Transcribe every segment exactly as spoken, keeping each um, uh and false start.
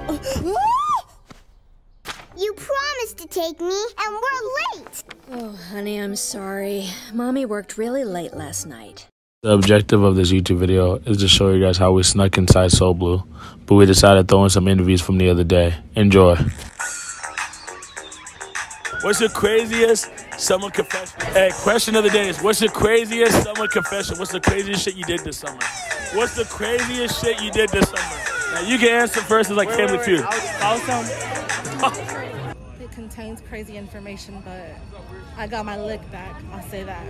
You promised to take me, and we're late. Oh, honey, I'm sorry. Mommy worked really late last night. The objective of this YouTube video is to show you guys how we snuck inside SoBlue, but we decided to throw in some interviews from the other day. Enjoy. What's the craziest summer confession? Hey, question of the day is, what's the craziest summer confession? What's the craziest shit you did this summer? What's the craziest shit you did this summer? Now, you can answer first. It's like wait, Family wait, wait. Feud. I'll, I'll It contains crazy information, but I got my lick back. I'll say that.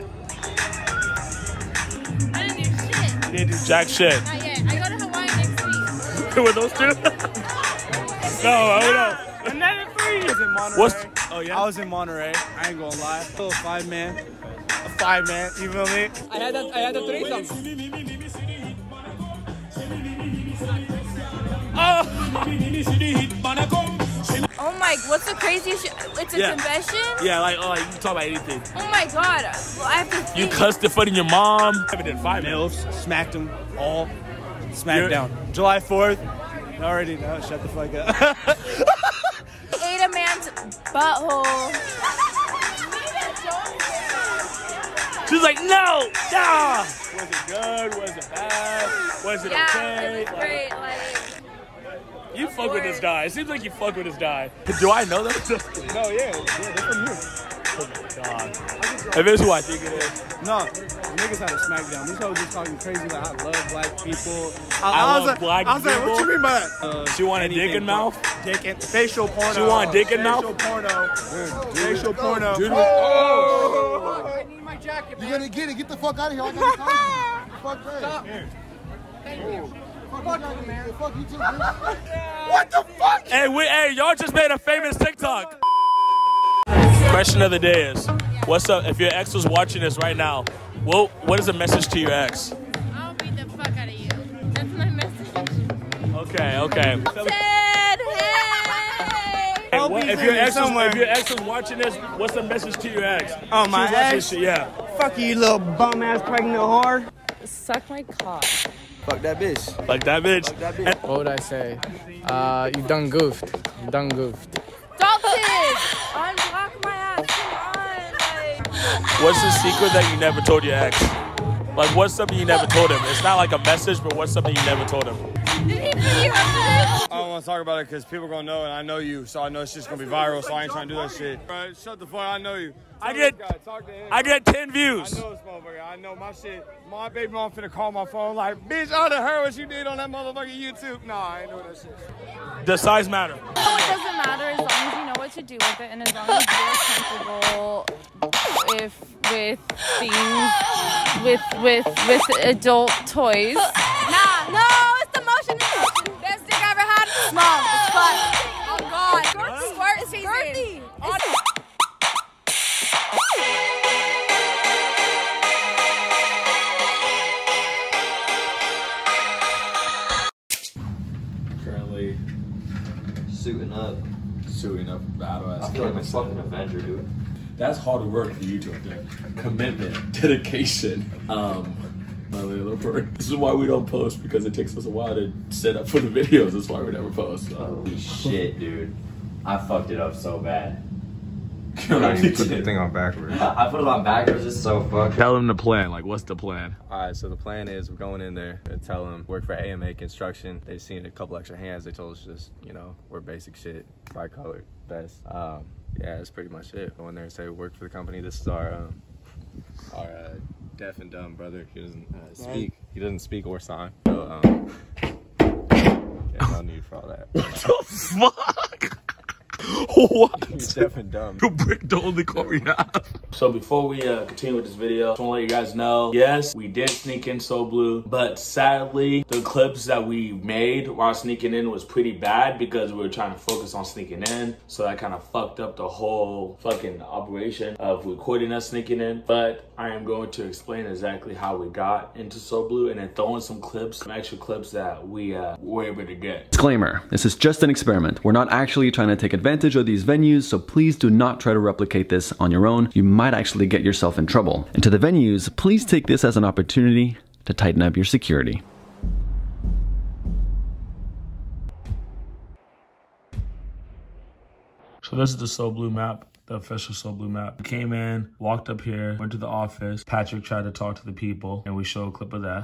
I didn't do shit. You didn't do jack shit. Not yet. I go to Hawaii next week. With those two? No, I don't know. Another three. I was in Monterey. What's, oh, yeah? I was in Monterey. I ain't gonna lie. A little five man. A five man. You feel me? I had a, I had a threesome. Oh my, what's the craziest shit? It's a yeah. confession? Yeah, like, oh, like, you can talk about anything. Oh my god. Well, I have to think. You cussed in front of your mom. I did five Mills. Smacked them all. Smacked down. July fourth. I already know. Shut the fuck up. Ate a man's butthole. She's like, no, nah. Was it good? Was it bad? Was it yeah, okay? It was great. Like, you fuck course. with this guy. It seems like you fuck with this guy. Do I know them? No, yeah. Yeah, they're from here. Oh my god. If it's who I think it is. No, niggas had a smackdown. These hoes just talking crazy like I love black people. I, I, I love was like, black I was people. like, what you mean by that? Uh, she want a dick in mouth? Dick in facial porno. She want dick in mouth? Facial porno. Dude, facial porno. Dude, oh. I need my jacket, man. You gotta get it. Get the fuck out of here. I got time. Fuck that. Stop. Here. Thank you. Fuck you, man. Fuck you too, bitch. What the fuck? Hey, we, hey, y'all just made a famous TikTok. Question of the day is, what's up? If your ex was watching this right now, well, what is the message to your ex? I'll beat the fuck out of you. That's my message. Okay, okay. Said, hey. Hey, what, if your ex was, if your ex was watching this, what's the message to your ex? Oh, my ex? Shit, yeah. Fuck you, little bum ass pregnant whore. Suck my cock. Fuck that bitch. Like that bitch. Fuck that bitch. What would I say? Uh, you done goofed. You done goofed. Dalton! Unblock my ass. Come on. Like. What's the secret that you never told your ex? Like, what's something you never told him? It's not like a message, but what's something you never told him? Did he put you up I don't want to talk about it because people are going to know and I know you, so I know it's just going to be viral, so I ain't trying to do that shit. Right, shut the fuck, I know you. I get, Talk to him. I get ten views. I know this motherfucker. I know my shit. My baby mom finna call my phone like, bitch, I done heard what you did on that motherfucking YouTube. Nah, I ain't doing that shit. Does size matter? No, it doesn't matter as long as you know what to do with it and as long as you're comfortable if with things, with with with adult toys. Nah, no, it's the motion. Best dick I ever had. Small as fuck. Oh god. Squirt, squirt is girthy. Currently suiting up. Suiting up battle ass. I feel like a fucking Avenger, dude. That's hard work for you to do. Commitment, dedication. Um, my little bird. This is why we don't post, because it takes us a while to set up for the videos. That's why we never post. So. Holy shit, dude. I fucked it up so bad. You put the thing on backwards. I put it on backwards, it's so fucked. Tell them the plan, like what's the plan? Alright, so the plan is we're going in there and tell them work for A M A Construction. They've seen a couple extra hands. They told us just, you know, we're basic shit, bi-colored, best. Um, yeah, that's pretty much it. Go in there and say work for the company. This is our, um, our uh, deaf and dumb brother. He doesn't uh, speak. He doesn't speak or sign. So, um, yeah, no need for all that. What the fuck? What? You're deaf and dumb. You bricked the only car we have. So before we uh, continue with this video, I just want to let you guys know, yes, we did sneak in SoBlue, but sadly, the clips that we made while sneaking in was pretty bad because we were trying to focus on sneaking in. So that kind of fucked up the whole fucking operation of recording us sneaking in. But I am going to explain exactly how we got into SoBlue and then throw in some clips, some extra clips that we uh, were able to get. Disclaimer, this is just an experiment. We're not actually trying to take advantage of these venues, so please do not try to replicate this on your own. You might actually get yourself in trouble. And to the venues, please take this as an opportunity to tighten up your security. So this is the So Blue map, the official So Blue map. We came in, walked up here, went to the office. Patrick tried to talk to the people, and we show a clip of that.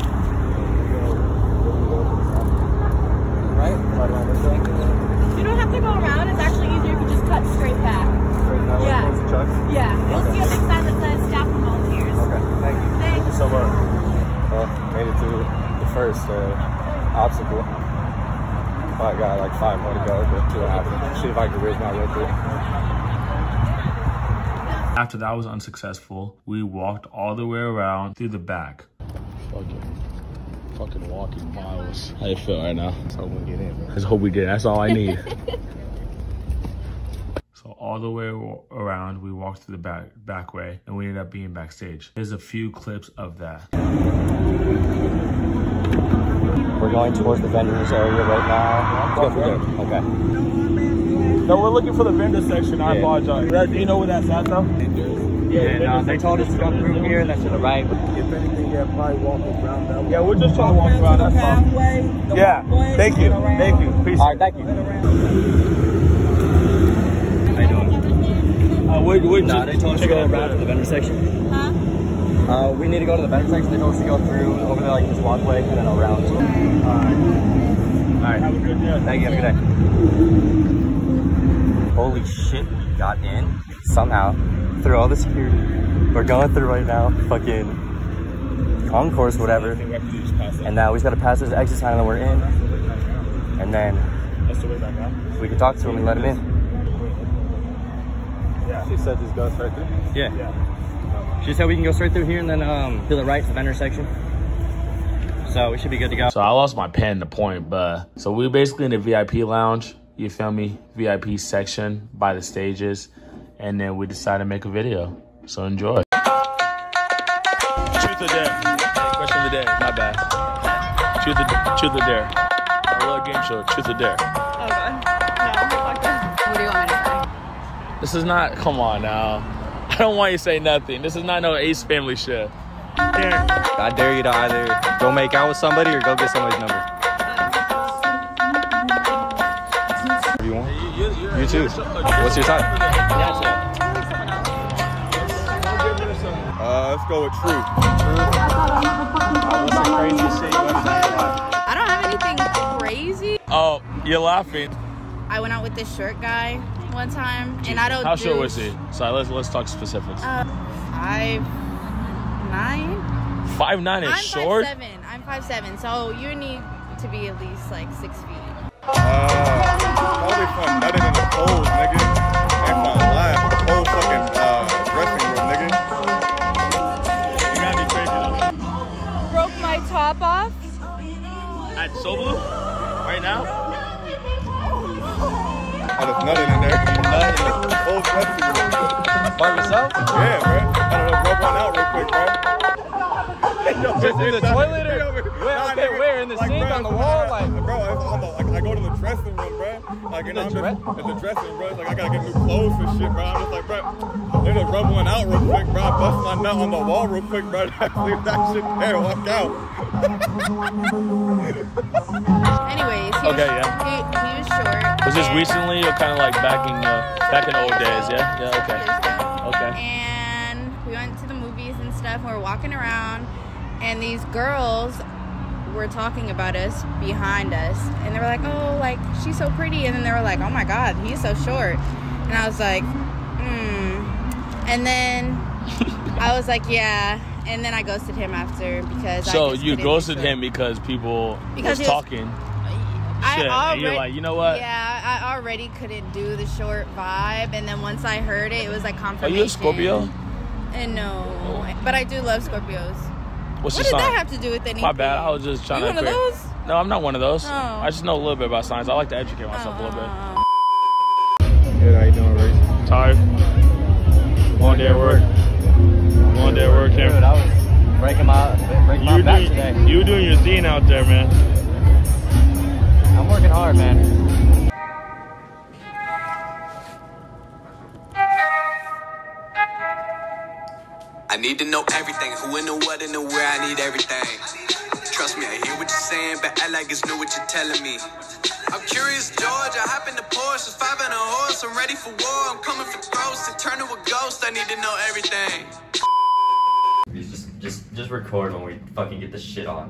Right? You don't have to go around. It's actually easier if you just cut straight back. Yeah. Yeah. You'll see a big sign that says staff and volunteers. Okay. Thank you. Thank you so much. Well, made it to the first uh, obstacle. I got like five more to go, but see what happens. See if I can raise my way through. After that was unsuccessful, we walked all the way around through the back. Fucking, fucking walking miles. How you feel right now? Let's hope we get in, bro. Let's hope we get in. That's all I need. So all the way around, we walked through the back back way, and we ended up being backstage. There's a few clips of that. We're going towards the vendors area right now. Let's go through there. Okay. No, we're looking for the vendor section. I yeah. apologize. Do you know where that's at, though? Yeah, and, uh, they told us to come through here, and that's to the right. If anything, yeah, probably walk around that way. Yeah, we're just trying to walk around. That's fine. Yeah, thank you. Thank you. Peace. All right, thank you. How you doing? Uh, we're, we're nah, they told us to go around to the vendor section. Huh? Uh, we need to go to the vendor section. They told us to go through over there, like this walkway, and then around. All right. All right. Have a good day. Thank you. Have a good day. Holy shit, we got in somehow through all the security. We're going through right now, fucking concourse, whatever. And now we just gotta pass this exit sign and then we're in. And then we can talk to him and let him in. Yeah. She said just go straight through? Yeah. yeah. She said we can go straight through here and then um, to the right to the vendor section. So we should be good to go. So I lost my pen to point, but so we're basically in the V I P lounge. You feel me? V I P section by the stages. And then we decided to make a video. So enjoy. Truth or dare? Question of the day. My bad. Truth or, truth or dare? A little game show. Truth or dare? Oh god. No. Fuck this. What do you want me to say? This is not. Come on now. I don't want you to say nothing. This is not no Ace Family shit. Dare. I dare you to either go make out with somebody or go get somebody's number. You want? You too. What's your time? Uh, let's go with Truth. Uh, what's the craziest shit you ever done? I don't have anything crazy. Oh, you're laughing. I went out with this short guy one time, and I don't. How do short was he? Sorry, let's let's talk specifics. Uh, five nine. Five nine is I'm short. Five seven. I'm five seven. So you need to be at least like six feet. Uh, probably fun nutting in the cold, nigga. Ain't fun live. The whole fucking uh, dressing room, nigga. You gotta be crazy though. Broke my top off. At So Blue? Right now? I just nutted in there. You nutted in the whole dressing room. By yourself? Yeah, bro. I don't know, rub one out real quick, bro. Just in the toilet or? Where, okay, where? In the like, sink, bro, on the wall? Like, bro, I'm a, like, I go to the dressing room, bro. Like, and I'm just, at the dressing room, bro. It's like, I gotta get new clothes and shit, bro. I'm just like, bro, they just rub one out real quick, bro. I bust my nut on the wall real quick, bro. Leave that shit there, walk out. Anyways, he, okay, was, yeah. he, he was short. Was this recently or kind of like back in, uh, back in the old days, yeah? Yeah, okay. Okay. And we went to the movies and stuff, and we were walking around, and these girls were talking about us behind us, and they were like, oh, like, she's so pretty, and then they were like, oh my god, he's so short, and I was like, hmm, and then I was like, yeah, and then I ghosted him after, because so I just you ghosted him because people because was talking I shit, already, and you're like, you know what? Yeah, I already couldn't do the short vibe, and then once I heard it, it was like confirmation. Are you a Scorpio? And no, but I do love Scorpios. What's what your did sign? that have to do with anything? My bad. I was just trying you to. one of those? No, I'm not one of those. Oh. I just know a little bit about science. I like to educate myself oh. a little bit. Good, how you doing, Ray? Tired. Long day at work. Long day at work here. Dude, I was breaking my breaking my back today. You were doing your zine out there, man. I'm working hard, man. I need to know everything, who and the what and the where, I need everything. Trust me, I hear what you're saying, but I like it's new what you're telling me. I'm curious, George. I hop in the Porsche, it's five and a horse. I'm ready for war. I'm coming for throats. To turn to a ghost, I need to know everything. Just, just, just record when we fucking get this shit on.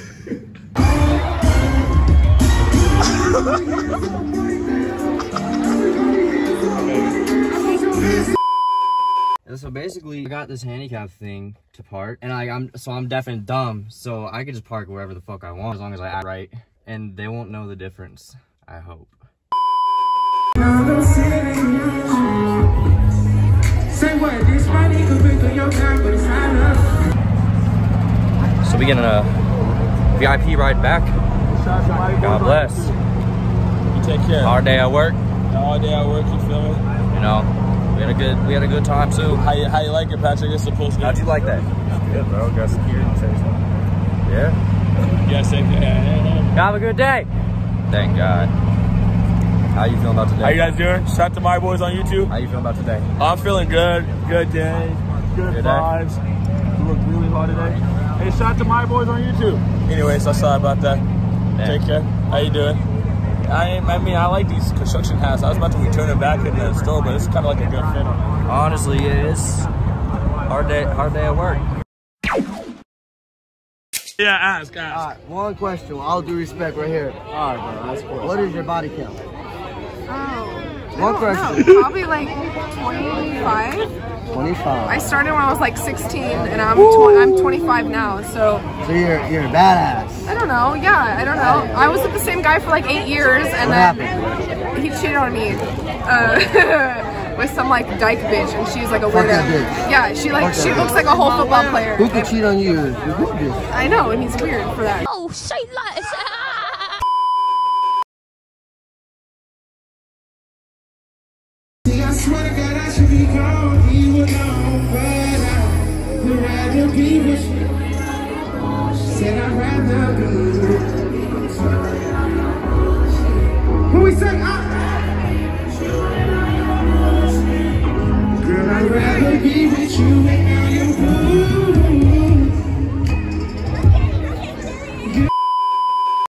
So basically, I got this handicap thing to park, and I, I'm so I'm deaf and dumb, so I can just park wherever the fuck I want as long as I act right, and they won't know the difference. I hope. So we getting a V I P ride back. God bless. You take care. Hard day at work. All day at work, you feel me? You know, we had a good we had a good time too. How you how you like it, Patrick? It's supposed to. How'd you like that? Good, bro. Got security chase. Yeah. Yeah, say yeah. Have a good day. Thank God. How you feeling about today? How you guys doing? Shout out to my boys on YouTube. How you feeling about today? I'm feeling good. Good day. Good, good vibes. Day. You worked really hard today. Hey, shout out to my boys on YouTube. Anyways, I'm sorry about that. Yeah. Take care. How you doing? I, I mean, I like these construction hats. I was about to return them back in the store, but it's kind of like a good fit. Honestly, it is. Hard day, hard day at work. Yeah, ask, ask. All right, one question. All due respect right here. All right, bro, that's cool. What is your body count? Oh. One question. Know. Probably like twenty-five. twenty-five. I started when I was like sixteen, and I'm tw I'm twenty-five now. So. So you're you're a badass. I don't know. Yeah, I don't know. I was with the same guy for like eight years, and what then happened? he cheated on me uh, with some like dyke bitch, and she's like a Fuck weirdo. that bitch. Yeah, she like Fuck she that looks bitch. like a whole football player. Who could cheat on you? Who could? I know, and he's weird for that. Oh, say less. I swear to God, I should be gone. You would know, but I would rather be with you. Said I'd rather be with you. When we say I